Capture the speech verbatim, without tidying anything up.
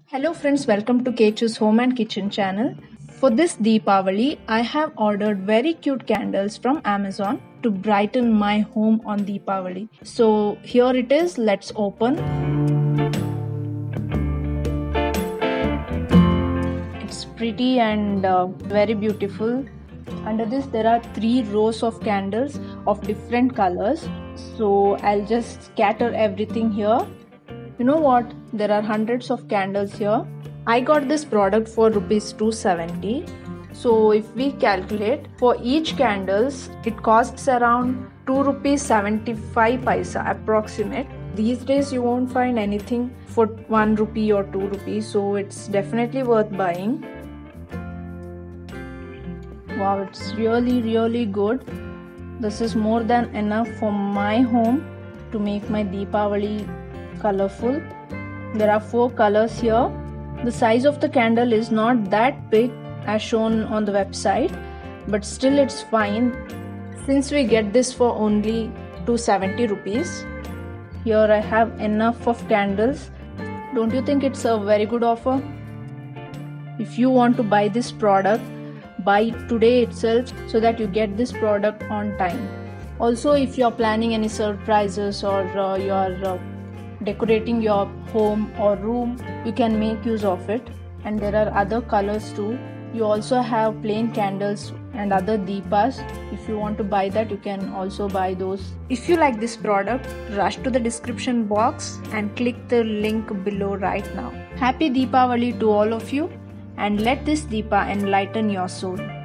Hello friends, welcome to Kechu's Home and Kitchen channel. For this Deepavali, I have ordered very cute candles from Amazon to brighten my home on Deepavali. So here it is, let's open. It's pretty and uh, very beautiful. Under this there are three rows of candles of different colors. So I'll just scatter everything here. You know what? There are hundreds of candles here. I got this product for rupees two seventy. So if we calculate, for each candles, it costs around two rupees seventy-five paisa approximate. These days you won't find anything for one rupee or two rupees. So it's definitely worth buying. Wow, it's really really good. This is more than enough for my home to make my Deepavali colorful. There are four colors here. The size of the candle is not that big as shown on the website, but still it's fine since we get this for only two seventy rupees. Here I have enough of candles. Don't you think it's a very good offer? If you want to buy this product, buy it today itself so that you get this product on time. Also, if you're planning any surprises or uh, you're uh, decorating your home or room, you can make use of it. And there are other colors too. You also have plain candles and other deepas. If you want to buy that, you can also buy those. If you like this product, rush to the description box and click the link below right now. Happy Deepavali to all of you, and let this Deepa enlighten your soul.